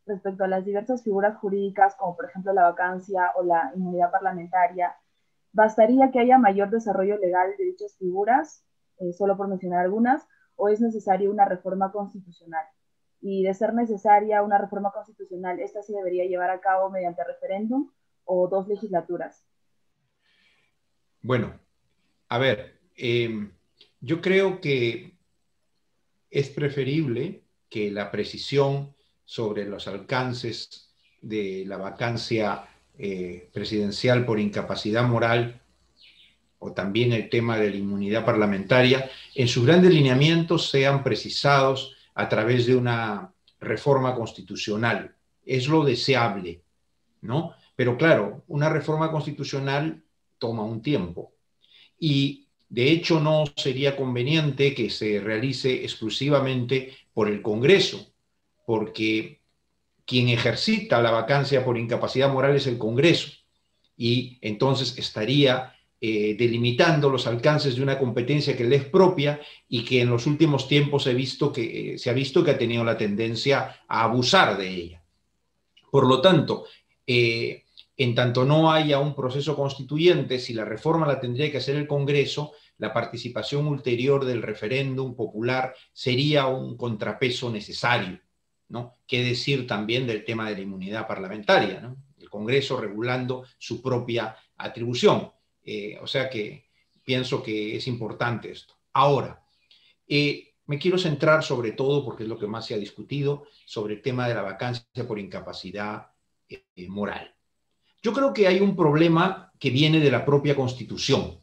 respecto a las diversas figuras jurídicas, como por ejemplo la vacancia o la inmunidad parlamentaria, ¿bastaría que haya mayor desarrollo legal de dichas figuras, solo por mencionar algunas, o es necesaria una reforma constitucional? Y de ser necesaria una reforma constitucional, ¿esta se debería llevar a cabo mediante referéndum o dos legislaturas? Bueno, a ver, yo creo que es preferible que la precisión sobre los alcances de la vacancia presidencial por incapacidad moral o también el tema de la inmunidad parlamentaria, en sus grandes lineamientos sean precisados a través de una reforma constitucional. Es lo deseable, ¿no? Pero claro, una reforma constitucional toma un tiempo y de hecho no sería conveniente que se realice exclusivamente por el Congreso, porque quien ejercita la vacancia por incapacidad moral es el Congreso y entonces estaría delimitando los alcances de una competencia que le es propia y que en los últimos tiempos se ha visto que ha tenido la tendencia a abusar de ella. Por lo tanto, en tanto no haya un proceso constituyente, si la reforma la tendría que hacer el Congreso, la participación ulterior del referéndum popular sería un contrapeso necesario, ¿no? Qué decir también del tema de la inmunidad parlamentaria, ¿no? El Congreso regulando su propia atribución. O sea que pienso que es importante esto. Ahora, me quiero centrar sobre todo, porque es lo que más se ha discutido, sobre el tema de la vacancia por incapacidad moral. Yo creo que hay un problema que viene de la propia Constitución,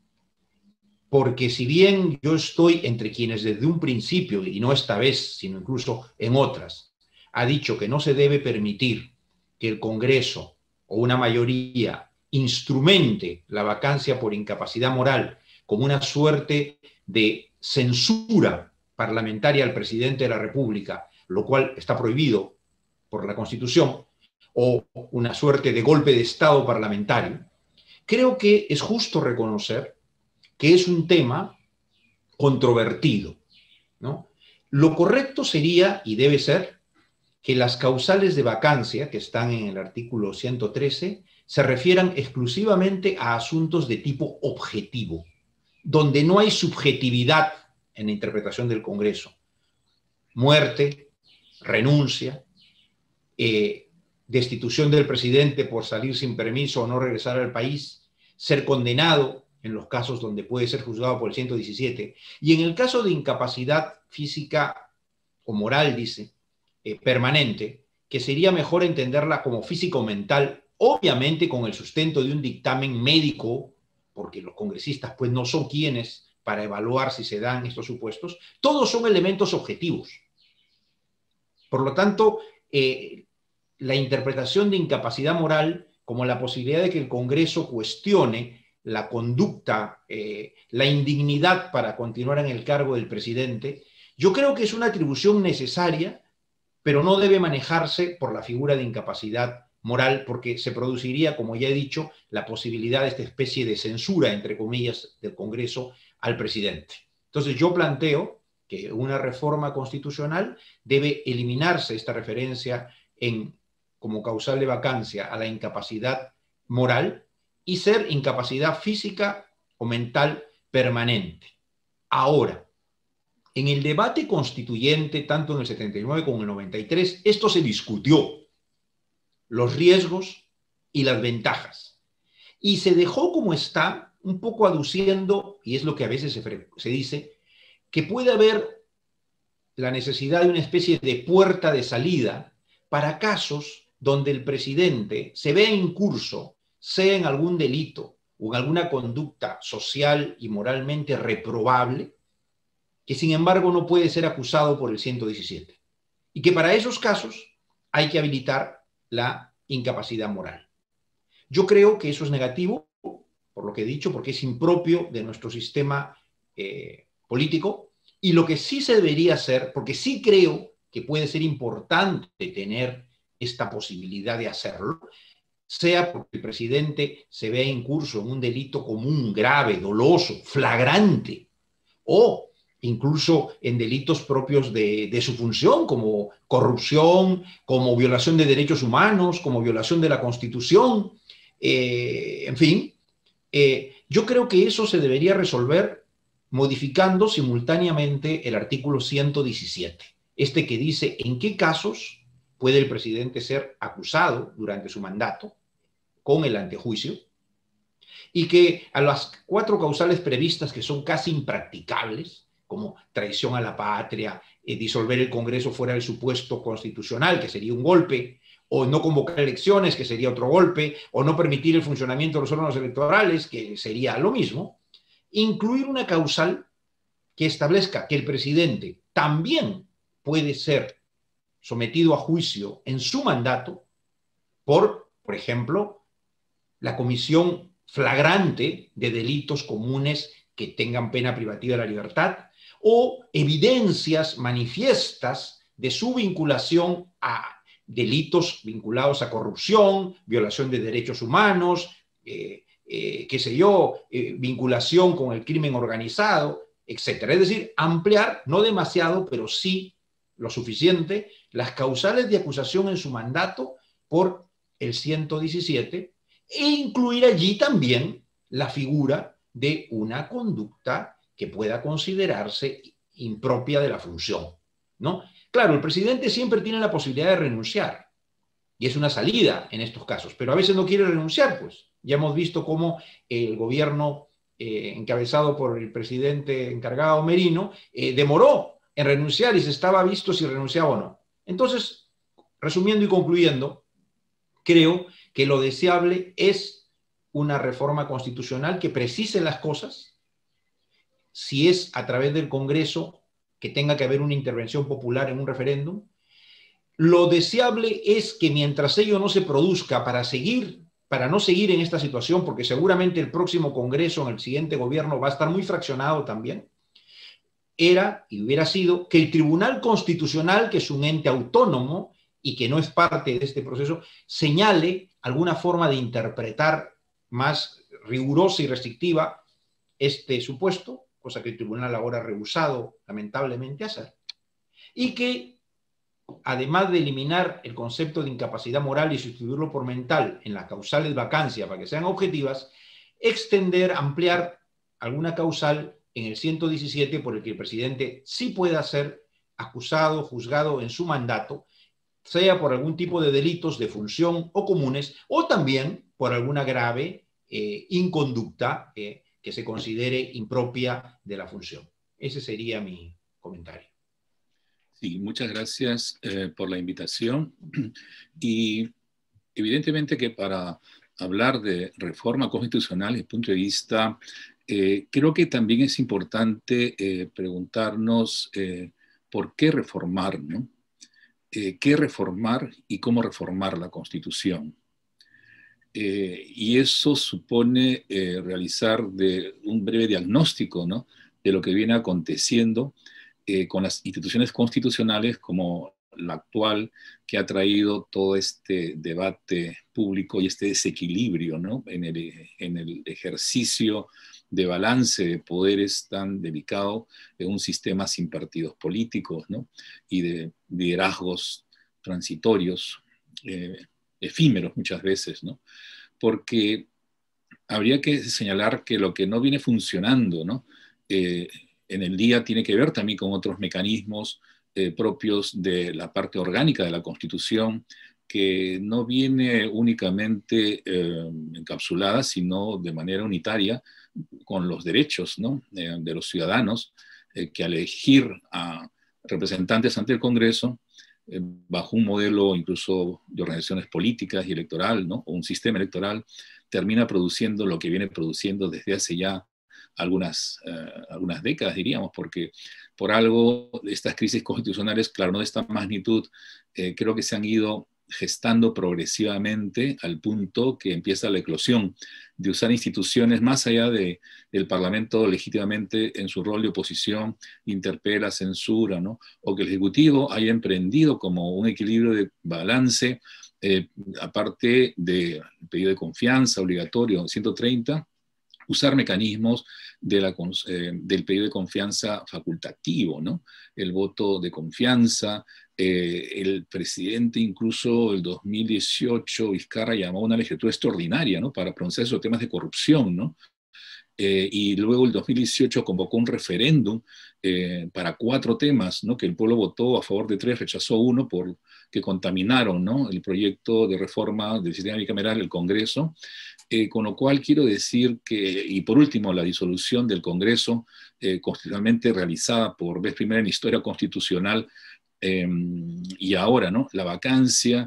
porque si bien yo estoy entre quienes desde un principio, y no esta vez, sino incluso en otras, ha dicho que no se debe permitir que el Congreso o una mayoría instrumente la vacancia por incapacidad moral como una suerte de censura parlamentaria al presidente de la República, lo cual está prohibido por la Constitución, o una suerte de golpe de Estado parlamentario, creo que es justo reconocer que es un tema controvertido, ¿no? Lo correcto sería, y debe ser, que las causales de vacancia, que están en el artículo 113, se refieran exclusivamente a asuntos de tipo objetivo, donde no hay subjetividad en la interpretación del Congreso. Muerte, renuncia, destitución del presidente por salir sin permiso o no regresar al país, ser condenado en los casos donde puede ser juzgado por el 117, y en el caso de incapacidad física o moral, dice, permanente, que sería mejor entenderla como físico-mental, obviamente con el sustento de un dictamen médico, porque los congresistas pues no son quienes para evaluar si se dan estos supuestos, todos son elementos objetivos. Por lo tanto, la interpretación de incapacidad moral como la posibilidad de que el Congreso cuestione la conducta, la indignidad para continuar en el cargo del presidente, yo creo que es una atribución necesaria, pero no debe manejarse por la figura de incapacidad moral, porque se produciría, como ya he dicho, la posibilidad de esta especie de censura, entre comillas, del Congreso al presidente. Entonces yo planteo que una reforma constitucional debe eliminarse esta referencia como causal de vacancia a la incapacidad moral y ser incapacidad física o mental permanente. Ahora, en el debate constituyente, tanto en el 79 como en el 93, esto se discutió, los riesgos y las ventajas. Y se dejó como está, un poco aduciendo, y es lo que a veces se dice, que puede haber la necesidad de una especie de puerta de salida para casos donde el presidente se vea incurso, sea en algún delito o en alguna conducta social y moralmente reprobable, que sin embargo no puede ser acusado por el 117. Y que para esos casos hay que habilitar la incapacidad moral. Yo creo que eso es negativo, por lo que he dicho, porque es impropio de nuestro sistema político, y lo que sí se debería hacer, porque sí creo que puede ser importante tener esta posibilidad de hacerlo, sea porque el presidente se vea incurso en un delito común, grave, doloso, flagrante, o incluso en delitos propios de su función, como corrupción, como violación de derechos humanos, como violación de la Constitución, en fin. Yo creo que eso se debería resolver modificando simultáneamente el artículo 117, este que dice en qué casos puede el presidente ser acusado durante su mandato con el antejuicio, y que a las 4 causales previstas, que son casi impracticables, como traición a la patria, disolver el Congreso fuera del supuesto constitucional, que sería un golpe, o no convocar elecciones, que sería otro golpe, o no permitir el funcionamiento de los órganos electorales, que sería lo mismo, incluir una causal que establezca que el presidente también puede ser sometido a juicio en su mandato por ejemplo, la comisión flagrante de delitos comunes que tengan pena privativa de la libertad, o evidencias manifiestas de su vinculación a delitos vinculados a corrupción, violación de derechos humanos, qué sé yo, vinculación con el crimen organizado, etc. Es decir, ampliar, no demasiado, pero sí lo suficiente, las causales de acusación en su mandato por el 117, e incluir allí también la figura de una conducta que pueda considerarse impropia de la función, ¿no? Claro, el presidente siempre tiene la posibilidad de renunciar, y es una salida en estos casos, pero a veces no quiere renunciar, pues. Ya hemos visto cómo el gobierno encabezado por el presidente encargado Merino demoró en renunciar y se estaba visto si renunciaba o no. Entonces, resumiendo y concluyendo, creo que lo deseable es una reforma constitucional que precise las cosas. Si es a través del Congreso, que tenga que haber una intervención popular en un referéndum. Lo deseable es que mientras ello no se produzca, para no seguir en esta situación, porque seguramente el próximo Congreso, en el siguiente gobierno, va a estar muy fraccionado también, era y hubiera sido que el Tribunal Constitucional, que es un ente autónomo y que no es parte de este proceso, señale alguna forma de interpretar más rigurosa y restrictiva este supuesto, cosa que el tribunal ahora ha rehusado lamentablemente hacer, y que, además de eliminar el concepto de incapacidad moral y sustituirlo por mental en las causales de vacancia para que sean objetivas, extender, ampliar alguna causal en el 117 por el que el presidente sí pueda ser acusado, juzgado en su mandato, sea por algún tipo de delitos de función o comunes, o también por alguna grave inconducta que se considere impropia de la función. Ese sería mi comentario. Sí, muchas gracias por la invitación. Y evidentemente que para hablar de reforma constitucional desde el punto de vista, creo que también es importante preguntarnos por qué reformar, ¿no? Qué reformar y cómo reformar la Constitución. Y eso supone realizar un breve diagnóstico, ¿no?, de lo que viene aconteciendo con las instituciones constitucionales como la actual, que ha traído todo este debate público y este desequilibrio, ¿no?, en el ejercicio de balance de poderes tan delicado de un sistema sin partidos políticos, ¿no?, y de liderazgos transitorios, efímeros muchas veces, ¿no? Porque habría que señalar que lo que no viene funcionando, ¿no?, en el día tiene que ver también con otros mecanismos propios de la parte orgánica de la Constitución, que no viene únicamente encapsulada, sino de manera unitaria con los derechos, ¿no?, de los ciudadanos, que al elegir a representantes ante el Congreso, bajo un modelo incluso de organizaciones políticas y electoral, ¿no?, o un sistema electoral, termina produciendo lo que viene produciendo desde hace ya algunas décadas, diríamos, porque por algo estas crisis constitucionales, claro, no de esta magnitud, creo que se han ido gestando progresivamente al punto que empieza la eclosión de usar instituciones más allá del Parlamento legítimamente en su rol de oposición, interpela, censura, ¿no?, o que el Ejecutivo haya emprendido como un equilibrio de balance, aparte del pedido de confianza obligatorio 130, usar mecanismos del pedido de confianza facultativo, ¿no? El voto de confianza. El presidente incluso el 2018, Vizcarra llamó a una legislatura extraordinaria, ¿no? Para pronunciar esos temas de corrupción, ¿no? Y luego el 2018 convocó un referéndum para 4 temas, ¿no? Que el pueblo votó a favor de 3, rechazó 1 que contaminaron, ¿no? El proyecto de reforma del sistema bicameral, el Congreso. Con lo cual quiero decir que, y por último, la disolución del Congreso constitucionalmente realizada por vez primera en la historia constitucional, y ahora, ¿no? La vacancia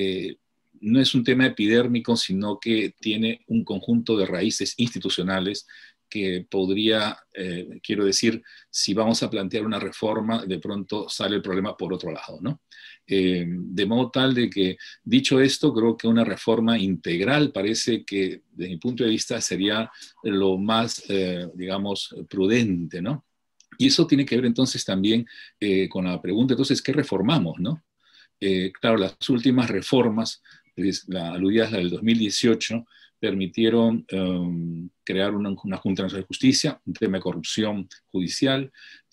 no es un tema epidérmico, sino que tiene un conjunto de raíces institucionales que podría, quiero decir, si vamos a plantear una reforma, de pronto sale el problema por otro lado, ¿no? De modo tal de que, dicho esto, creo que una reforma integral parece que, desde mi punto de vista, sería lo más, digamos, prudente, ¿no? Y eso tiene que ver entonces también con la pregunta, entonces, ¿qué reformamos, no? Claro, las últimas reformas, aludidas a la del 2018, permitieron crear una Junta Nacional de Justicia, un tema de corrupción judicial,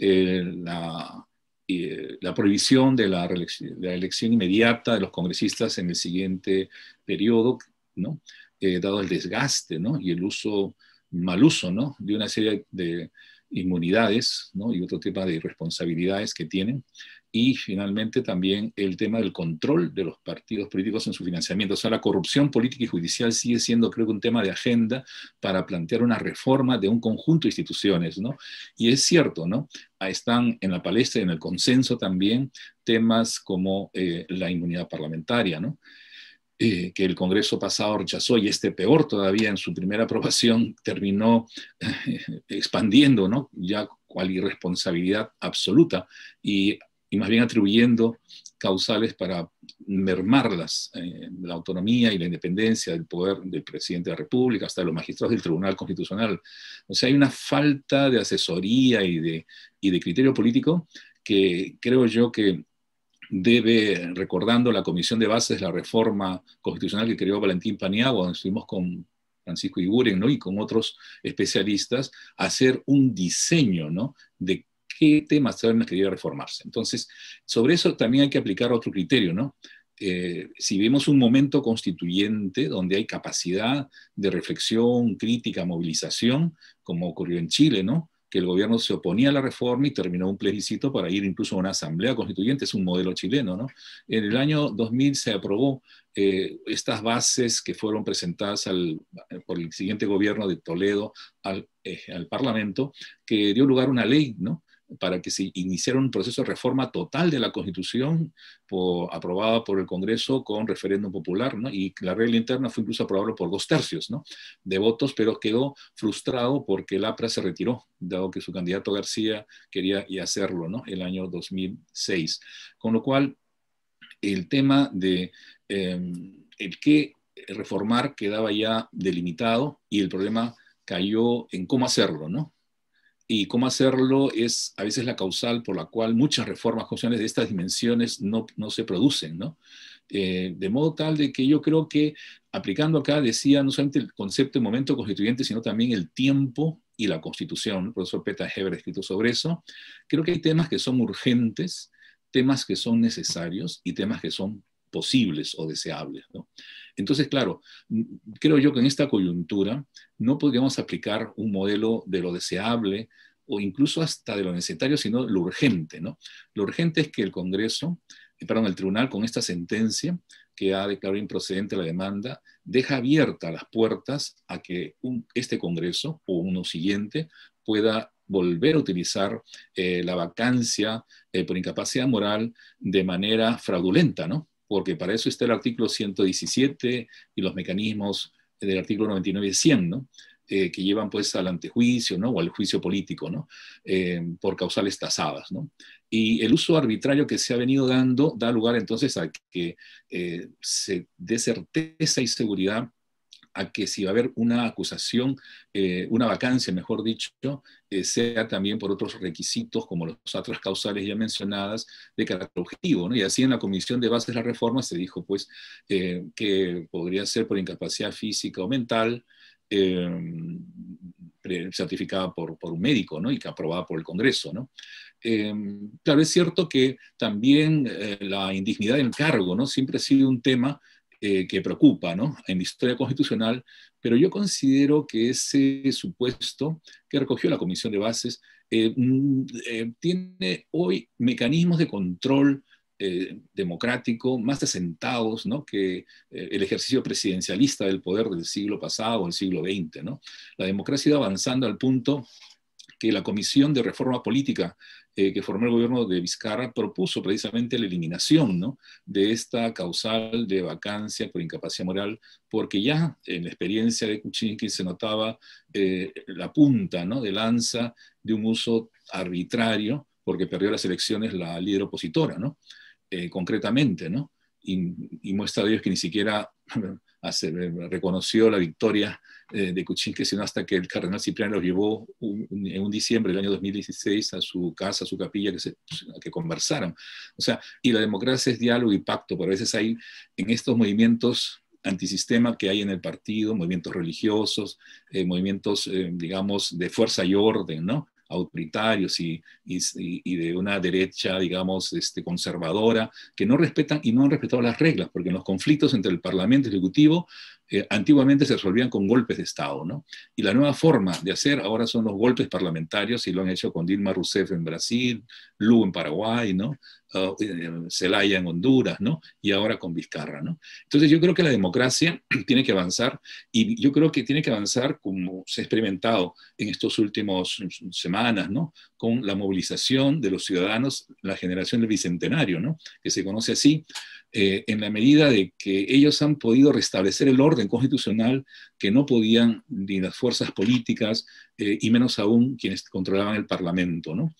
la prohibición de la elección inmediata de los congresistas en el siguiente periodo, ¿no? Dado el desgaste, ¿no? Y el mal uso, ¿no? De una serie de inmunidades, ¿no? Y otro tipo de irresponsabilidades que tienen. Y finalmente también el tema del control de los partidos políticos en su financiamiento. O sea, la corrupción política y judicial sigue siendo, creo que, un tema de agenda para plantear una reforma de un conjunto de instituciones, ¿no? Y es cierto, ¿no? Están en la palestra y en el consenso también temas como la inmunidad parlamentaria, ¿no? Que el Congreso pasado rechazó, y peor todavía, en su primera aprobación terminó expandiendo, ¿no? Ya cual irresponsabilidad absoluta, y más bien atribuyendo causales para mermar la autonomía y la independencia del poder del presidente de la República, hasta de los magistrados del Tribunal Constitucional. O sea, hay una falta de asesoría y de criterio político que creo yo que debe, recordando la Comisión de Bases de la Reforma Constitucional que creó Valentín Paniagua, donde estuvimos con Francisco Iguren, ¿no? Y con otros especialistas, hacer un diseño, ¿no? De qué temas deben querer reformarse. Entonces, sobre eso también hay que aplicar otro criterio, ¿no? Si vemos un momento constituyente donde hay capacidad de reflexión, crítica, movilización, como ocurrió en Chile, ¿no? Que el gobierno se oponía a la reforma y terminó un plebiscito para ir incluso a una asamblea constituyente, es un modelo chileno, ¿no? En el año 2000 se aprobó estas bases que fueron presentadas por el siguiente gobierno de Toledo al Parlamento, que dio lugar a una ley, ¿no? Para que se iniciara un proceso de reforma total de la Constitución, aprobada por el Congreso con referéndum popular, ¿no? Y la regla interna fue incluso aprobada por 2/3, ¿no? De votos, pero quedó frustrado porque el APRA se retiró, dado que su candidato García quería y hacerlo, ¿no? El año 2006. Con lo cual, el tema de el qué reformar quedaba ya delimitado, y el problema cayó en cómo hacerlo, ¿no? Y cómo hacerlo es a veces la causal por la cual muchas reformas constitucionales de estas dimensiones no se producen, ¿no? De modo tal de que yo creo que, aplicando acá, decía, no solamente el concepto de momento constituyente, sino también el tiempo y la Constitución. El profesor Peter Heber ha escrito sobre eso. Creo que hay temas que son urgentes, temas que son necesarios y temas que son posibles o deseables, ¿no? Entonces, claro, creo yo que en esta coyuntura no podríamos aplicar un modelo de lo deseable o incluso hasta de lo necesario, sino lo urgente, ¿no? Lo urgente es que el tribunal, con esta sentencia que ha declarado improcedente la demanda, deja abiertas las puertas a que este Congreso o uno siguiente pueda volver a utilizar la vacancia por incapacidad moral de manera fraudulenta, ¿no? Porque para eso está el artículo 117 y los mecanismos del artículo 99 y 100, ¿no? Que llevan pues al antejuicio, ¿no? O al juicio político, ¿no? Por causales tasadas, ¿no? Y el uso arbitrario que se ha venido dando da lugar entonces a que se dé certeza y seguridad a que si va a haber una acusación, una vacancia, mejor dicho, sea también por otros requisitos, como las otras causales ya mencionadas, de carácter objetivo, ¿no? Y así en la Comisión de Bases de la Reforma se dijo, pues, que podría ser por incapacidad física o mental, certificada por un médico, ¿no? Y que aprobada por el Congreso, ¿no? Claro, es cierto que también la indignidad del cargo, ¿no? Siempre ha sido un tema que preocupa, ¿no? En la historia constitucional, pero yo considero que ese supuesto que recogió la Comisión de Bases tiene hoy mecanismos de control democrático más asentados, ¿no? Que el ejercicio presidencialista del poder del siglo pasado o el siglo XX, ¿no? La democracia ha ido avanzando al punto que la Comisión de Reforma Política que formó el gobierno de Vizcarra propuso precisamente la eliminación, ¿no? De esta causal de vacancia por incapacidad moral, porque ya en la experiencia de Kuczynski se notaba la punta, ¿no? De lanza de un uso arbitrario, porque perdió las elecciones la líder opositora, ¿no? Concretamente, ¿no? Y muestra de ello es que ni siquiera reconoció la victoria de Kuczynski, sino hasta que el cardenal Cipriano lo llevó en un diciembre del año 2016 a su casa, a su capilla, que conversaran. O sea, y la democracia es diálogo y pacto, pero a veces hay en estos movimientos antisistema que hay en el partido, movimientos religiosos, movimientos, digamos, de fuerza y orden, ¿no? Autoritarios y de una derecha, digamos, conservadora, que no respetan y no han respetado las reglas, porque en los conflictos entre el Parlamento y el Ejecutivo antiguamente se resolvían con golpes de Estado, ¿no? Y la nueva forma de hacer ahora son los golpes parlamentarios, y lo han hecho con Dilma Rousseff en Brasil, Lugo en Paraguay, ¿no? Zelaya en Honduras, ¿no? Y ahora con Vizcarra, ¿no? Entonces yo creo que la democracia tiene que avanzar, y yo creo que tiene que avanzar como se ha experimentado en estos últimos semanas, ¿no? Con la movilización de los ciudadanos, la generación del Bicentenario, ¿no? Que se conoce así, en la medida de que ellos han podido restablecer el orden constitucional que no podían ni las fuerzas políticas, y menos aún quienes controlaban el Parlamento, ¿no?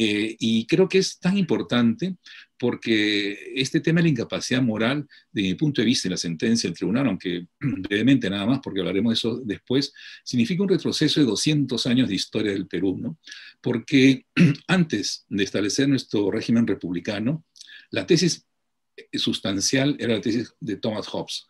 Y creo que es tan importante porque este tema de la incapacidad moral, de mi punto de vista, en la sentencia del tribunal, aunque brevemente nada más, porque hablaremos de eso después, significa un retroceso de 200 años de historia del Perú, ¿no? Porque antes de establecer nuestro régimen republicano, la tesis sustancial era la tesis de Thomas Hobbes.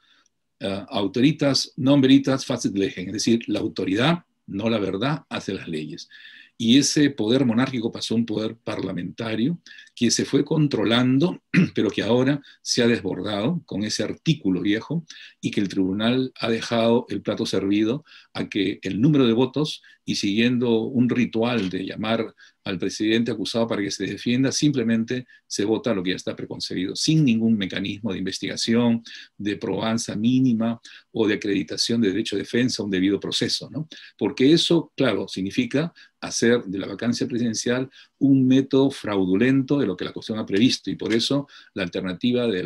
Autoritas non veritas facit legem, es decir, la autoridad, no la verdad, hace las leyes. Y ese poder monárquico pasó a un poder parlamentario que se fue controlando, pero que ahora se ha desbordado con ese artículo viejo, y que el tribunal ha dejado el plato servido a que el número de votos, y siguiendo un ritual de llamar al presidente acusado para que se defienda, simplemente se vota lo que ya está preconcebido, sin ningún mecanismo de investigación, de probanza mínima o de acreditación de derecho de defensa, un debido proceso, ¿no? Porque eso, claro, significa hacer de la vacancia presidencial un método fraudulento de lo que la Constitución ha previsto, y por eso la alternativa de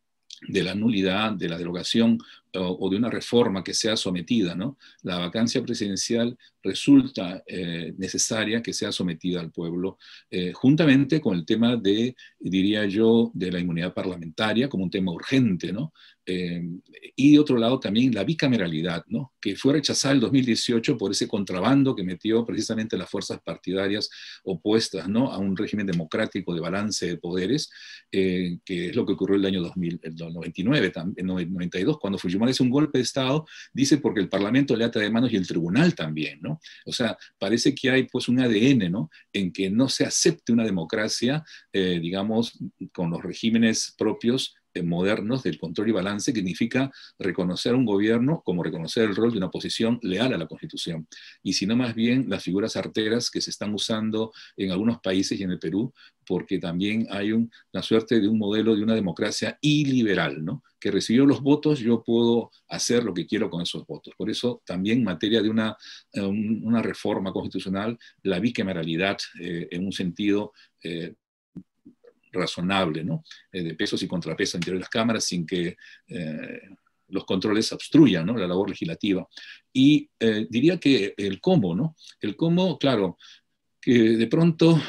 la nulidad, de la derogación o de una reforma que sea sometida, ¿no? La vacancia presidencial resulta necesaria que sea sometida al pueblo, juntamente con el tema de, diría yo, de la inmunidad parlamentaria como un tema urgente, ¿no? Y de otro lado también la bicameralidad, ¿no? Que fue rechazada en el 2018 por ese contrabando que metió precisamente las fuerzas partidarias opuestas, ¿no? A un régimen democrático de balance de poderes, que es lo que ocurrió el año 99, en 92, cuando Fujimori hace un golpe de Estado, dice porque el Parlamento le ata de manos y el tribunal también, ¿no? O sea, parece que hay pues un ADN, ¿no? En que no se acepte una democracia, digamos, con los regímenes propios modernos del control y balance, que significa reconocer a un gobierno como reconocer el rol de una oposición leal a la Constitución, y sino más bien las figuras arteras que se están usando en algunos países y en el Perú, porque también hay una suerte de un modelo de una democracia iliberal, ¿no? Que recibió los votos, yo puedo hacer lo que quiero con esos votos. Por eso también en materia de una reforma constitucional, la bicameralidad en un sentido razonable, ¿no? De pesos y contrapesos entre las cámaras, sin que los controles obstruyan, ¿no? La labor legislativa. Y diría que el cómo, ¿no? El cómo, claro, que de pronto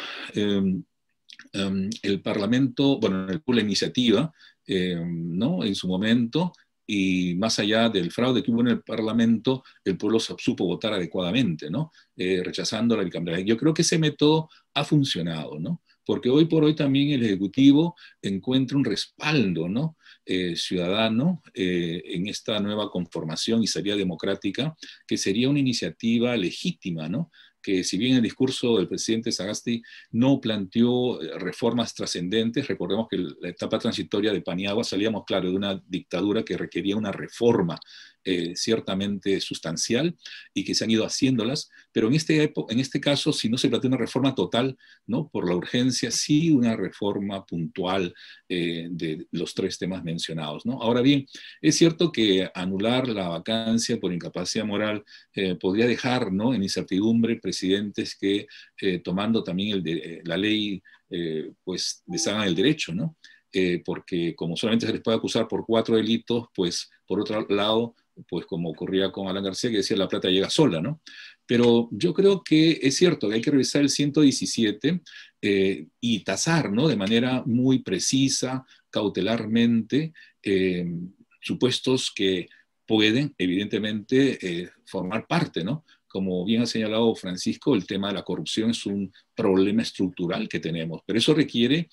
el Parlamento, bueno, la iniciativa, ¿no? En su momento, y más allá del fraude que hubo en el Parlamento, el pueblo supo votar adecuadamente, ¿no? Rechazando la bicameralidad. Yo creo que ese método ha funcionado, ¿no? porque hoy por hoy también el Ejecutivo encuentra un respaldo, ¿no? Ciudadano en esta nueva conformación y salida democrática, que sería una iniciativa legítima, ¿no? Que si bien el discurso del presidente Sagasti no planteó reformas trascendentes, recordemos que la etapa transitoria de Paniagua salíamos, claro, de una dictadura que requería una reforma ciertamente sustancial y que se han ido haciéndolas, pero en este caso, si no se plantea una reforma total, ¿no? Por la urgencia, sí una reforma puntual de los tres temas mencionados, ¿no? Ahora bien, es cierto que anular la vacancia por incapacidad moral podría dejar, ¿no? En incertidumbre presidentes que tomando también la ley, pues deshagan el derecho, ¿no? Porque como solamente se les puede acusar por 4 delitos, pues por otro lado, pues como ocurría con Alan García, que decía la plata llega sola, ¿no? Pero yo creo que es cierto que hay que revisar el 117 y tasar, ¿no? De manera muy precisa, cautelarmente, supuestos que pueden, evidentemente, formar parte, ¿no? Como bien ha señalado Francisco, el tema de la corrupción es un problema estructural que tenemos, pero eso requiere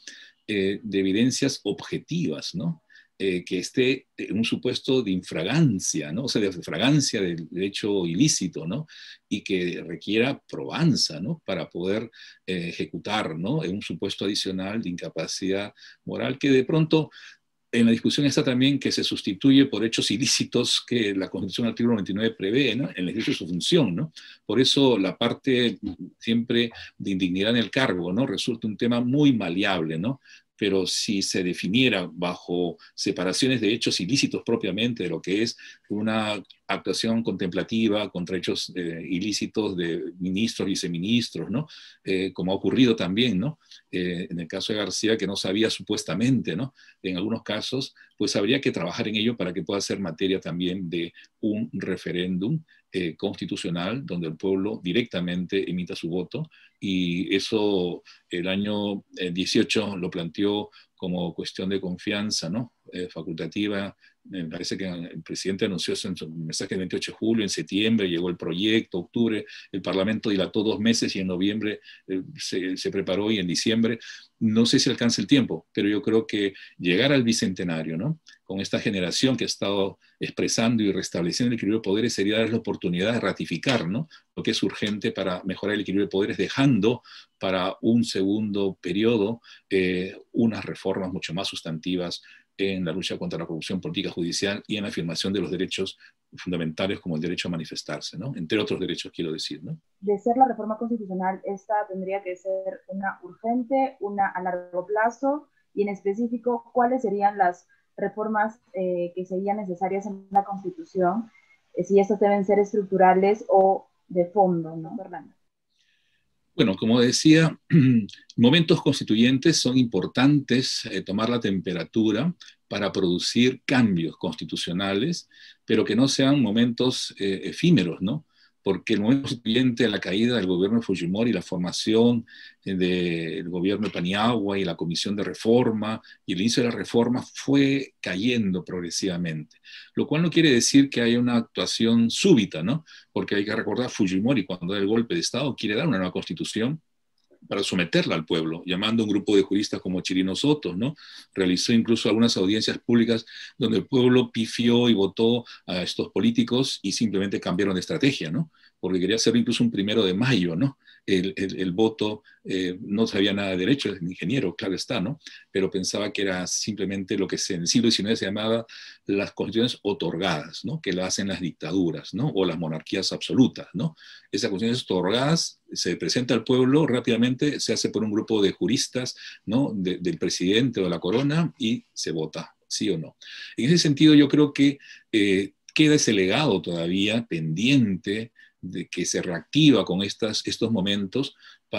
de evidencias objetivas, ¿no? Que esté en un supuesto de infragancia, ¿no? O sea, de fragancia del hecho ilícito, ¿no? Y que requiera probanza, ¿no? Para poder ejecutar, ¿no? En un supuesto adicional de incapacidad moral que de pronto en la discusión está también que se sustituye por hechos ilícitos que la Constitución artículo 99 prevé, ¿no? En el ejercicio de su función, ¿no? Por eso la parte siempre de indignidad en el cargo, ¿no? Resulta un tema muy maleable, ¿no? Pero si se definiera bajo separaciones de hechos ilícitos propiamente de lo que es una actuación contemplativa contra hechos ilícitos de ministros, viceministros, ¿no? Como ha ocurrido también, ¿no? En el caso de García, que no sabía supuestamente, ¿no? En algunos casos, pues habría que trabajar en ello para que pueda ser materia también de un referéndum constitucional donde el pueblo directamente emita su voto, y eso el año 18 lo planteó como cuestión de confianza, ¿no? Facultativa. Me parece que el presidente anunció eso en su mensaje del 28 de julio, en septiembre llegó el proyecto, octubre, el Parlamento dilató 2 meses y en noviembre se preparó, y en diciembre, no sé si alcanza el tiempo, pero yo creo que llegar al bicentenario, ¿no? Con esta generación que ha estado expresando y restableciendo el equilibrio de poderes sería dar la oportunidad de ratificar, ¿no? Lo que es urgente para mejorar el equilibrio de poderes, dejando para un segundo periodo unas reformas mucho más sustantivas en la lucha contra la corrupción política judicial y en la afirmación de los derechos fundamentales como el derecho a manifestarse, ¿no? Entre otros derechos, quiero decir, ¿no? De ser la reforma constitucional, esta tendría que ser una urgente, una a largo plazo, y en específico, ¿cuáles serían las reformas que serían necesarias en la Constitución? Si estas deben ser estructurales o de fondo, ¿no, Fernanda? Bueno, como decía, momentos constituyentes son importantes, tomar la temperatura para producir cambios constitucionales, pero que no sean momentos efímeros, ¿no? Porque el momento constituyente de la caída del gobierno de Fujimori, la formación del gobierno de Paniagua y la comisión de reforma y el inicio de la reforma fue cayendo progresivamente, lo cual no quiere decir que haya una actuación súbita, ¿no? Porque hay que recordar, Fujimori cuando da el golpe de Estado quiere dar una nueva constitución para someterla al pueblo, llamando a un grupo de juristas como Chirino Sotos, ¿no? Realizó incluso algunas audiencias públicas donde el pueblo pifió y votó a estos políticos y simplemente cambiaron de estrategia, ¿no? Porque quería hacer incluso un 1 de mayo, ¿no? El voto, no sabía nada de derecho, es ingeniero, claro está, ¿no? Pero pensaba que era simplemente lo que en el siglo XIX se llamaba las constituciones otorgadas, ¿no? Que lo hacen las dictaduras, ¿no? O las monarquías absolutas, ¿no? Esas constituciones otorgadas se presenta al pueblo rápidamente, se hace por un grupo de juristas, ¿no? Del presidente o de la corona, y se vota, sí o no. En ese sentido, yo creo que queda ese legado todavía pendiente de que se reactiva con estos momentos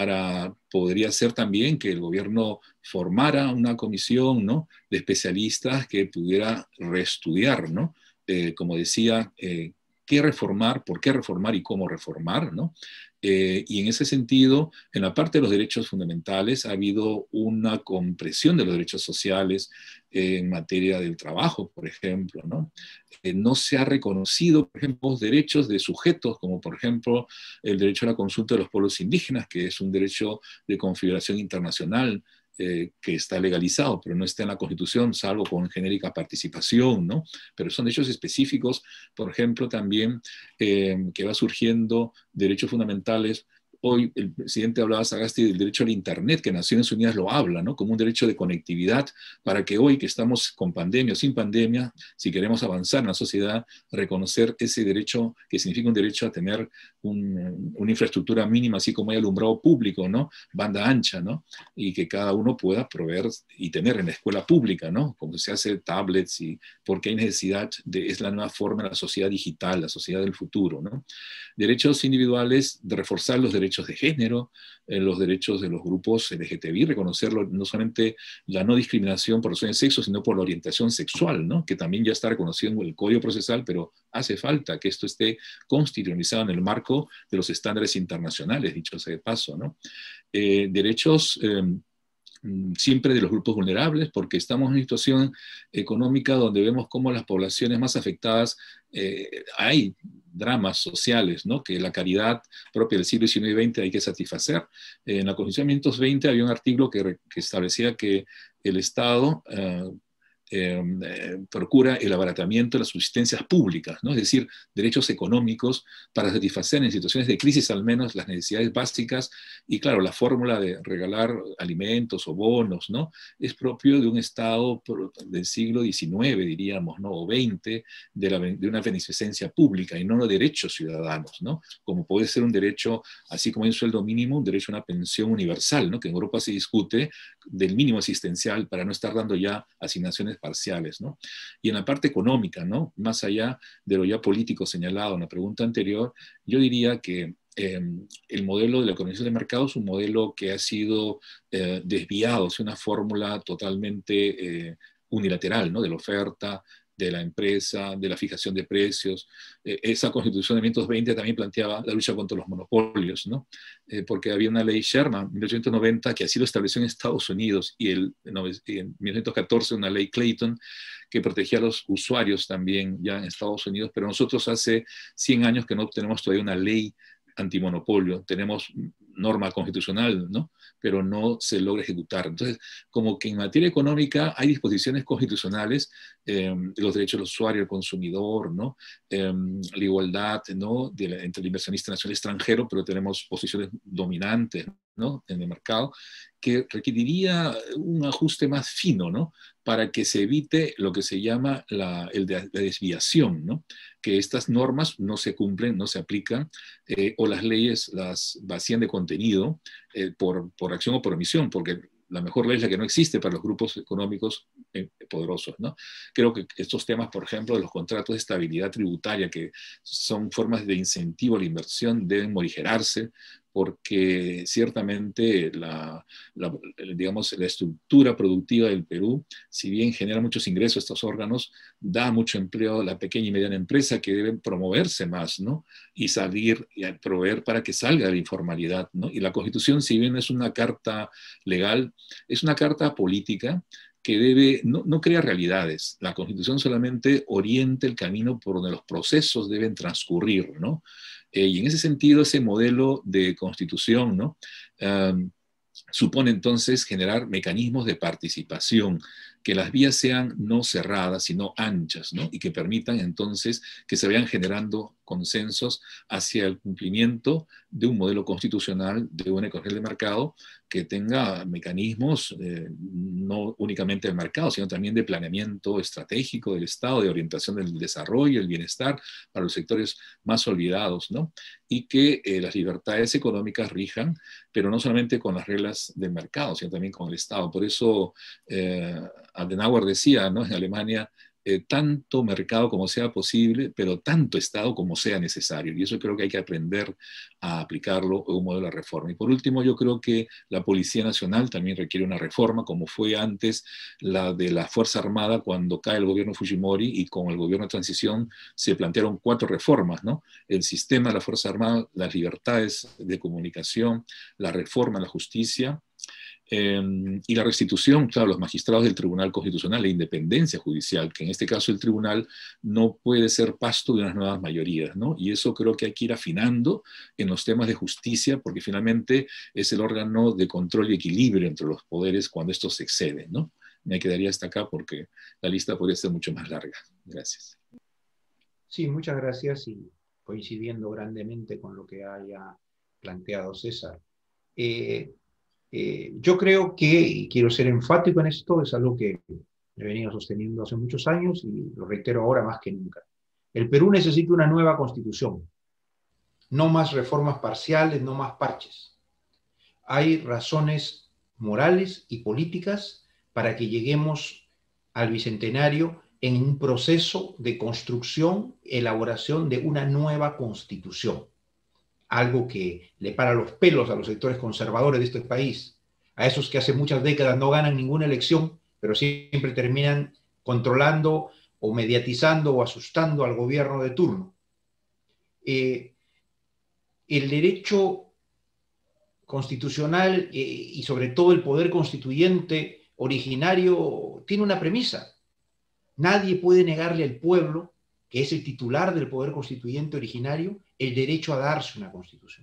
podría ser también que el gobierno formara una comisión, ¿no? De especialistas que pudiera reestudiar, ¿no? Como decía, qué reformar, por qué reformar y cómo reformar, ¿no? Y en ese sentido, en la parte de los derechos fundamentales ha habido una compresión de los derechos sociales en materia del trabajo, por ejemplo, ¿no? No se ha reconocido, por ejemplo, los derechos de sujetos, como por ejemplo el derecho a la consulta de los pueblos indígenas, que es un derecho de configuración internacional, que está legalizado, pero no está en la Constitución, salvo con genérica participación, ¿no? Pero son derechos específicos, por ejemplo, también que va surgiendo derechos fundamentales. Hoy el presidente hablaba, Sagasti, del derecho al Internet, que Naciones Unidas lo habla, ¿no? Como un derecho de conectividad, para que hoy, que estamos con pandemia o sin pandemia, si queremos avanzar en la sociedad, reconocer ese derecho, que significa un derecho a tener una infraestructura mínima, así como hay alumbrado público, ¿no? Banda ancha, ¿no? Y que cada uno pueda proveer y tener en la escuela pública, ¿no? Como se hace tablets, y porque hay necesidad es la nueva forma de la sociedad digital, la sociedad del futuro, ¿no? Derechos individuales, de reforzar los derechos de género, los derechos de los grupos LGTBI, reconocerlo, no solamente la no discriminación por razón de sexo, sino por la orientación sexual, ¿no? Que también ya está reconocido en el Código Procesal, pero hace falta que esto esté constitucionalizado en el marco de los estándares internacionales, dicho sea de paso, ¿no? Derechos siempre de los grupos vulnerables, porque estamos en una situación económica donde vemos cómo las poblaciones más afectadas, hay dramas sociales, ¿no? Que la caridad propia del siglo XIX y XX hay que satisfacer. En la Constitución de 1920 había un artículo que establecía que el Estado procura el abaratamiento de las subsistencias públicas, ¿no? Es decir, derechos económicos para satisfacer en situaciones de crisis al menos las necesidades básicas. Y claro, la fórmula de regalar alimentos o bonos, ¿no? Es propio de un Estado del siglo XIX, diríamos, ¿no? O XX, de una beneficencia pública y no de derechos ciudadanos, ¿no? Como puede ser un derecho, así como hay un sueldo mínimo, un derecho a una pensión universal, ¿no? Que en Europa se discute del mínimo asistencial para no estar dando ya asignaciones parciales, ¿no? Y en la parte económica, ¿no? Más allá de lo ya político señalado en la pregunta anterior, yo diría que el modelo de la economía de mercado es un modelo que ha sido desviado, es una fórmula totalmente unilateral, ¿no? De la oferta, de la empresa, de la fijación de precios. Esa Constitución de 1920 también planteaba la lucha contra los monopolios, ¿no? Porque había una ley Sherman, en 1890, que así lo estableció en Estados Unidos, y en 1914 una ley Clayton, que protegía a los usuarios también ya en Estados Unidos, pero nosotros hace 100 años que no tenemos todavía una ley antimonopolio, tenemos norma constitucional, ¿no? Pero no se logra ejecutar. Entonces, como que en materia económica hay disposiciones constitucionales, los derechos del usuario, el consumidor, ¿no? La igualdad, ¿no? Entre el inversionista nacional y extranjero, pero tenemos posiciones dominantes, ¿no? En el mercado, que requeriría un ajuste más fino, ¿no? Para que se evite lo que se llama la desviación, ¿no? Que estas normas no se cumplen, no se aplican, o las leyes las vacían de contenido por acción o por omisión, porque la mejor ley es la que no existe para los grupos económicos poderosos, ¿no? Creo que estos temas, por ejemplo, de los contratos de estabilidad tributaria, que son formas de incentivo a la inversión, deben morigerarse, porque ciertamente digamos, la estructura productiva del Perú, si bien genera muchos ingresos estos órganos, da mucho empleo a la pequeña y mediana empresa, que deben promoverse más, ¿no? Y salir y proveer para que salga de la informalidad, ¿no? Y la Constitución, si bien es una carta legal, es una carta política que no crea realidades. La Constitución solamente orienta el camino por donde los procesos deben transcurrir, ¿no? Y en ese sentido, ese modelo de constitución, ¿no? Supone entonces generar mecanismos de participación, que las vías sean no cerradas, sino anchas, ¿no? Y que permitan entonces que se vayan generando consensos hacia el cumplimiento de un modelo constitucional de una economía de mercado que tenga mecanismos no únicamente del mercado, sino también de planeamiento estratégico del Estado, de orientación del desarrollo, el bienestar para los sectores más olvidados, ¿no? Y que las libertades económicas rijan, pero no solamente con las reglas del mercado, sino también con el Estado. Por eso Adenauer decía, ¿no? En Alemania, tanto mercado como sea posible, pero tanto Estado como sea necesario. Y eso creo que hay que aprender a aplicarlo en un modelo de reforma. Y por último, yo creo que la Policía Nacional también requiere una reforma, como fue antes la de la Fuerza Armada cuando cae el gobierno Fujimori, y con el gobierno de transición se plantearon 4 reformas, ¿no? El sistema de la Fuerza Armada, las libertades de comunicación, la reforma a la justicia, y la restitución, claro, los magistrados del Tribunal Constitucional, la independencia judicial, que en este caso el tribunal no puede ser pasto de unas nuevas mayorías, ¿no? Y eso creo que hay que ir afinando en los temas de justicia, porque finalmente es el órgano de control y equilibrio entre los poderes cuando estos se exceden, ¿no? Me quedaría hasta acá porque la lista podría ser mucho más larga. Gracias. Sí, muchas gracias, y coincidiendo grandemente con lo que haya planteado César. Yo creo que, y quiero ser enfático en esto, es algo que he venido sosteniendo hace muchos años y lo reitero ahora más que nunca. El Perú necesita una nueva constitución, no más reformas parciales, no más parches. Hay razones morales y políticas para que lleguemos al bicentenario en un proceso de construcción, elaboración de una nueva constitución. Algo que le para los pelos a los sectores conservadores de este país, a esos que hace muchas décadas no ganan ninguna elección, pero siempre terminan controlando o mediatizando o asustando al gobierno de turno. El derecho constitucional y sobre todo el poder constituyente originario tiene una premisa. Nadie puede negarle al pueblo, que es el titular del poder constituyente originario, el derecho a darse una constitución.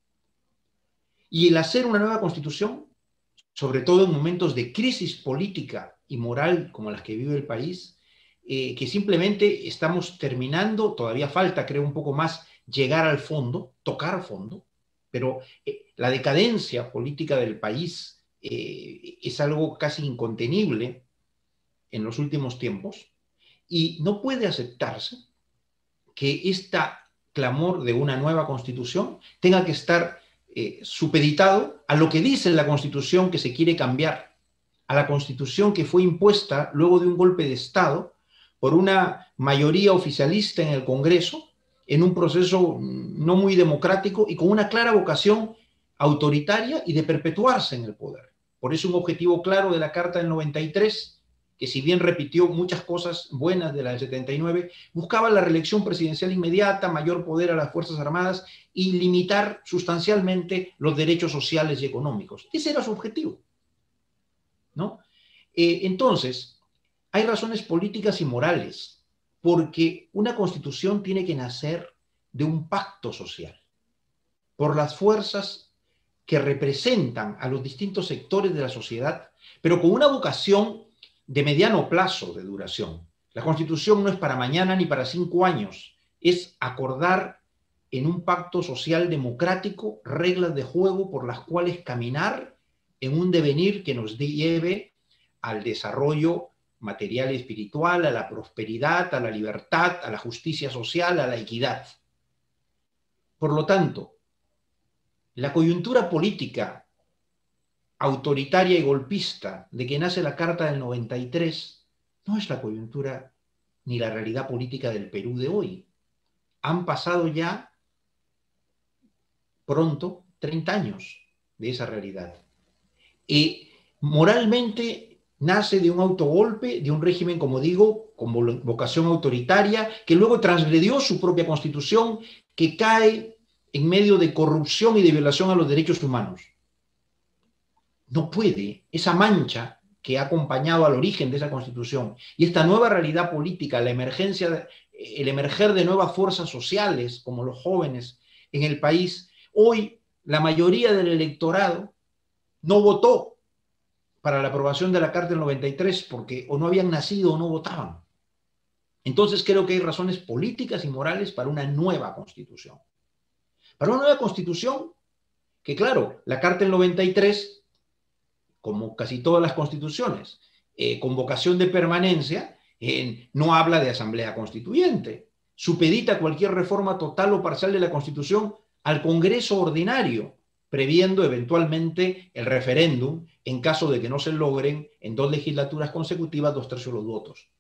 Y el hacer una nueva constitución, sobre todo en momentos de crisis política y moral como las que vive el país, que simplemente estamos terminando, todavía falta, creo, un poco más llegar al fondo, tocar fondo, pero la decadencia política del país es algo casi incontenible en los últimos tiempos, y no puede aceptarse que este clamor de una nueva constitución tenga que estar supeditado a lo que dice la constitución que se quiere cambiar, a la constitución que fue impuesta luego de un golpe de Estado por una mayoría oficialista en el Congreso, en un proceso no muy democrático y con una clara vocación autoritaria y de perpetuarse en el poder. Por eso un objetivo claro de la Carta del 93, que si bien repitió muchas cosas buenas de la del 79, buscaba la reelección presidencial inmediata, mayor poder a las Fuerzas Armadas y limitar sustancialmente los derechos sociales y económicos. Ese era su objetivo, ¿no? Entonces, hay razones políticas y morales, porque una constitución tiene que nacer de un pacto social, por las fuerzas que representan a los distintos sectores de la sociedad, pero con una vocación de mediano plazo de duración. La Constitución no es para mañana ni para 5 años, es acordar en un pacto social democrático reglas de juego por las cuales caminar en un devenir que nos lleve al desarrollo material y espiritual, a la prosperidad, a la libertad, a la justicia social, a la equidad. Por lo tanto, la coyuntura política autoritaria y golpista de que nace la Carta del 93 no es la coyuntura ni la realidad política del Perú de hoy. Han pasado ya pronto 30 años de esa realidad. Y moralmente nace de un autogolpe, de un régimen, como digo, con vocación autoritaria, que luego transgredió su propia constitución, que cae en medio de corrupción y de violación a los derechos humanos. No puede, esa mancha que ha acompañado al origen de esa constitución y esta nueva realidad política, la emergencia, el emerger de nuevas fuerzas sociales como los jóvenes en el país, hoy la mayoría del electorado no votó para la aprobación de la Carta del 93 porque o no habían nacido o no votaban. Entonces creo que hay razones políticas y morales para una nueva constitución. Para una nueva constitución que, claro, la Carta del 93, como casi todas las constituciones, con vocación de permanencia, no habla de asamblea constituyente. Supedita cualquier reforma total o parcial de la Constitución al Congreso ordinario, previendo eventualmente el referéndum en caso de que no se logren en 2 legislaturas consecutivas 2/3 de los votos.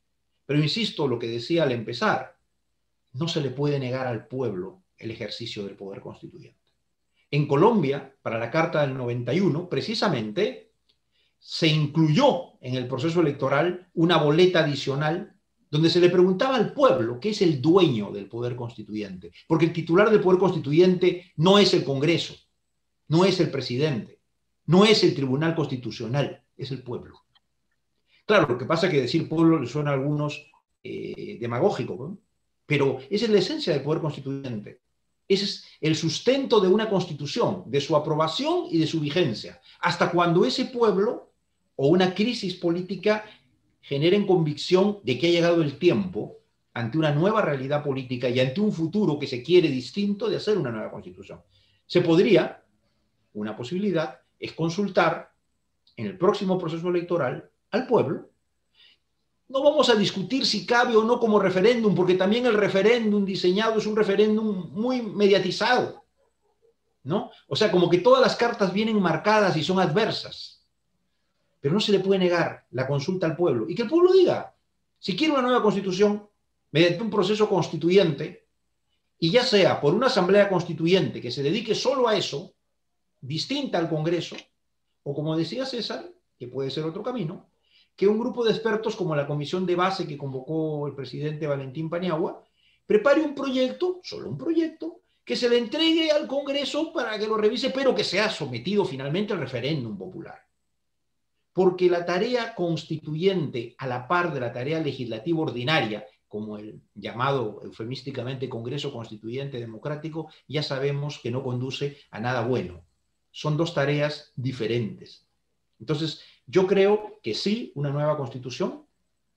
Pero insisto, lo que decía al empezar, no se le puede negar al pueblo el ejercicio del poder constituyente. En Colombia, para la Carta del 91, precisamente, se incluyó en el proceso electoral una boleta adicional donde se le preguntaba al pueblo qué es el dueño del poder constituyente, porque el titular del poder constituyente no es el Congreso, no es el presidente, no es el Tribunal Constitucional, es el pueblo. Claro, lo que pasa es que decir pueblo le suena a algunos demagógico, ¿no? Pero esa es la esencia del poder constituyente. Ese es el sustento de una constitución, de su aprobación y de su vigencia, hasta cuando ese pueblo o una crisis política generen convicción de que ha llegado el tiempo, ante una nueva realidad política y ante un futuro que se quiere distinto, de hacer una nueva constitución. Se podría, una posibilidad, es consultar en el próximo proceso electoral al pueblo. No vamos a discutir si cabe o no como referéndum, porque también el referéndum diseñado es un referéndum muy mediatizado, ¿no? O sea, como que todas las cartas vienen marcadas y son adversas. Pero no se le puede negar la consulta al pueblo. Y que el pueblo diga, si quiere una nueva constitución, mediante un proceso constituyente, y ya sea por una asamblea constituyente que se dedique solo a eso, distinta al Congreso, o como decía César, que puede ser otro camino, que un grupo de expertos como la comisión de base que convocó el presidente Valentín Paniagua, prepare un proyecto, solo un proyecto, que se le entregue al Congreso para que lo revise, pero que sea sometido finalmente al referéndum popular. Porque la tarea constituyente, a la par de la tarea legislativa ordinaria, como el llamado eufemísticamente Congreso Constituyente Democrático, ya sabemos que no conduce a nada bueno. Son dos tareas diferentes. Entonces, yo creo que sí, una nueva constitución.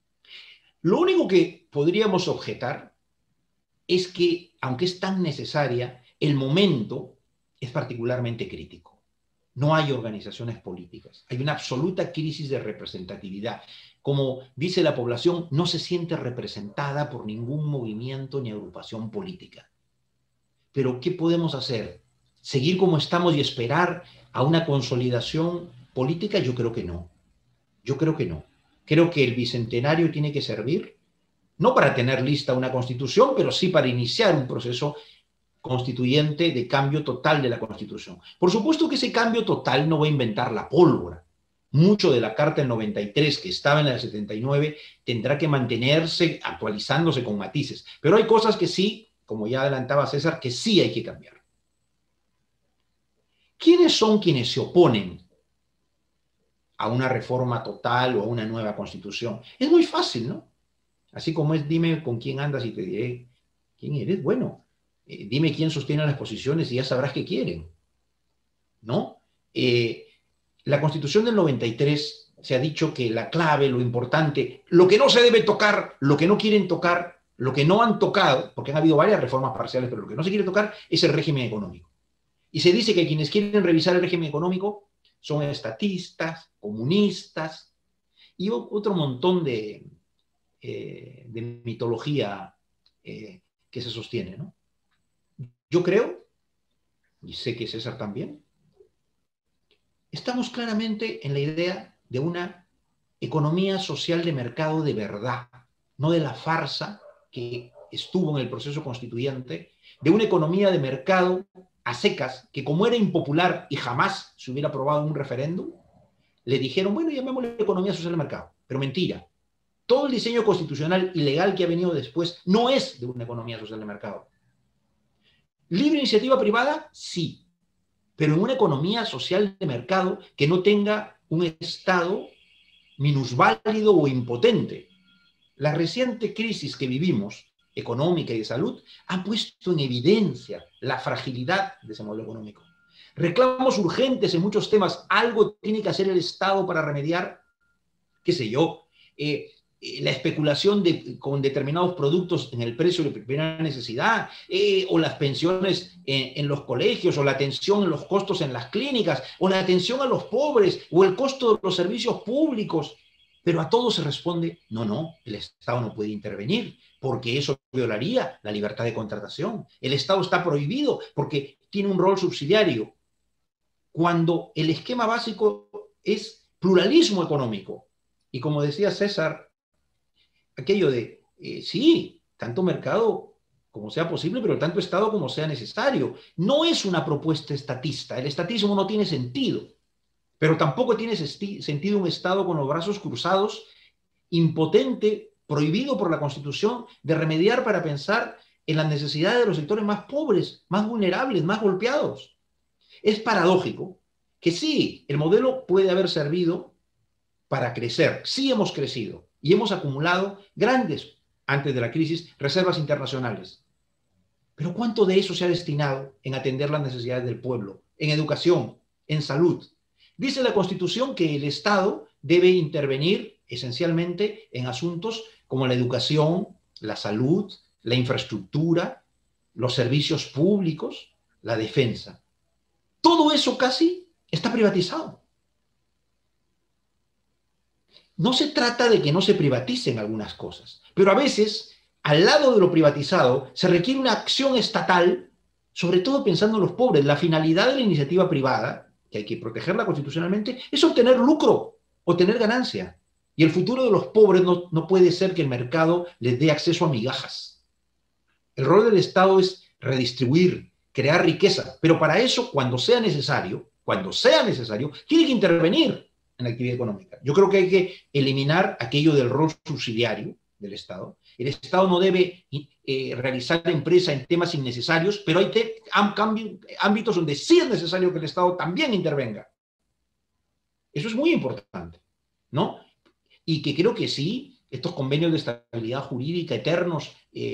Lo único que podríamos objetar es que, aunque es tan necesaria, el momento es particularmente crítico. No hay organizaciones políticas. Hay una absoluta crisis de representatividad. Como dice la población, no se siente representada por ningún movimiento ni agrupación política. Pero, ¿qué podemos hacer? ¿Seguir como estamos y esperar a una consolidación política? Yo creo que no. Yo creo que no. Creo que el bicentenario tiene que servir, no para tener lista una constitución, pero sí para iniciar un proceso constituyente de cambio total de la Constitución. Por supuesto que ese cambio total no va a inventar la pólvora. Mucho de la Carta del 93, que estaba en la del 79, tendrá que mantenerse actualizándose con matices. Pero hay cosas que sí, como ya adelantaba César, que sí hay que cambiar. ¿Quiénes son quienes se oponen a una reforma total o a una nueva Constitución? Es muy fácil, ¿no? Así como es, dime con quién andas y te diré quién eres. Bueno, dime quién sostiene las posiciones y ya sabrás qué quieren, ¿no? La Constitución del 93 se ha dicho que la clave, lo importante, lo que no se debe tocar, lo que no quieren tocar, lo que no han tocado, porque han habido varias reformas parciales, pero lo que no se quiere tocar es el régimen económico. Y se dice que quienes quieren revisar el régimen económico son estatistas, comunistas y otro montón de mitología que se sostiene, ¿no? Yo creo, y sé que César también, estamos claramente en la idea de una economía social de mercado de verdad, no de la farsa que estuvo en el proceso constituyente, de una economía de mercado a secas, que como era impopular y jamás se hubiera aprobado en un referéndum, le dijeron, bueno, llamémosle economía social de mercado, pero mentira. Todo el diseño constitucional y legal que ha venido después no es de una economía social de mercado. ¿Libre iniciativa privada? Sí, pero en una economía social de mercado que no tenga un Estado minusválido o impotente. La reciente crisis que vivimos, económica y de salud, ha puesto en evidencia la fragilidad de ese modelo económico. Reclamos urgentes en muchos temas. Algo tiene que hacer el Estado para remediar, qué sé yo, la especulación con determinados productos en el precio de primera necesidad, o las pensiones en los colegios, o la atención en los costos en las clínicas, o la atención a los pobres, o el costo de los servicios públicos. Pero a todo se responde, no, el Estado no puede intervenir, porque eso violaría la libertad de contratación. El Estado está prohibido porque tiene un rol subsidiario. Cuando el esquema básico es pluralismo económico, y como decía César, aquello de, sí, tanto mercado como sea posible, pero tanto Estado como sea necesario. No es una propuesta estatista. El estatismo no tiene sentido, pero tampoco tiene sentido un Estado con los brazos cruzados, impotente, prohibido por la Constitución de remediar para pensar en las necesidades de los sectores más pobres, más vulnerables, más golpeados. Es paradójico que sí, el modelo puede haber servido para crecer. Sí hemos crecido y hemos acumulado grandes, antes de la crisis, reservas internacionales. Pero ¿cuánto de eso se ha destinado en atender las necesidades del pueblo, en educación, en salud? Dice la Constitución que el Estado debe intervenir esencialmente en asuntos como la educación, la salud, la infraestructura, los servicios públicos, la defensa. Todo eso casi está privatizado. No se trata de que no se privaticen algunas cosas, pero a veces, al lado de lo privatizado, se requiere una acción estatal, sobre todo pensando en los pobres. La finalidad de la iniciativa privada, que hay que protegerla constitucionalmente, es obtener lucro, obtener ganancia. Y el futuro de los pobres no puede ser que el mercado les dé acceso a migajas. El rol del Estado es redistribuir, crear riqueza, pero para eso, cuando sea necesario, tiene que intervenir en la actividad económica. Yo creo que hay que eliminar aquello del rol subsidiario del Estado. El Estado no debe realizar empresa en temas innecesarios, pero hay ámbitos donde sí es necesario que el Estado también intervenga. Eso es muy importante, ¿no? Y que creo que sí, estos convenios de estabilidad jurídica eternos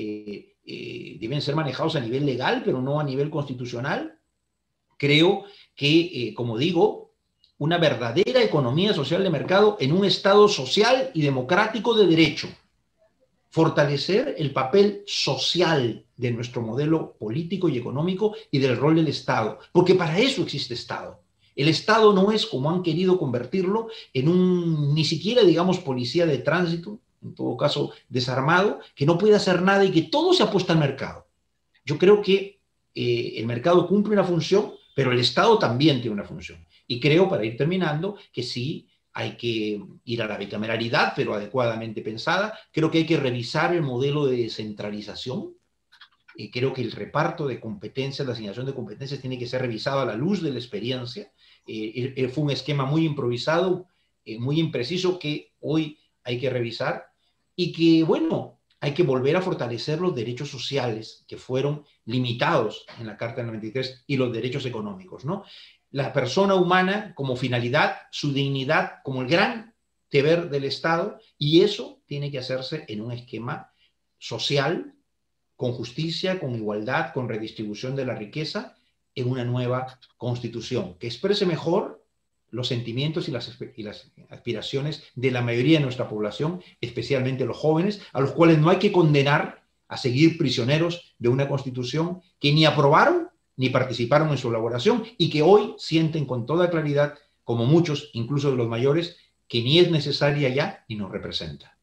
deben ser manejados a nivel legal, pero no a nivel constitucional. Creo que, como digo, una verdadera economía social de mercado en un Estado social y democrático de derecho. Fortalecer el papel social de nuestro modelo político y económico y del rol del Estado, porque para eso existe Estado. El Estado no es, como han querido convertirlo, en ni siquiera, digamos, policía de tránsito, en todo caso desarmado, que no puede hacer nada y que todo se apuesta al mercado. Yo creo que el mercado cumple una función, pero el Estado también tiene una función. Y creo, para ir terminando, que sí hay que ir a la bicameralidad, pero adecuadamente pensada. Creo que hay que revisar el modelo de descentralización. Creo que el reparto de competencias, la asignación de competencias tiene que ser revisado a la luz de la experiencia. Fue un esquema muy improvisado, muy impreciso, que hoy hay que revisar. Y que, bueno, hay que volver a fortalecer los derechos sociales que fueron limitados en la Carta del 93 y los derechos económicos, ¿no? La persona humana como finalidad, su dignidad como el gran deber del Estado, y eso tiene que hacerse en un esquema social, con justicia, con igualdad, con redistribución de la riqueza, en una nueva constitución que exprese mejor los sentimientos y las aspiraciones de la mayoría de nuestra población, especialmente los jóvenes, a los cuales no hay que condenar a seguir prisioneros de una constitución que ni aprobaron ni participaron en su elaboración y que hoy sienten con toda claridad, como muchos, incluso de los mayores, que ni es necesaria ya ni nos representa.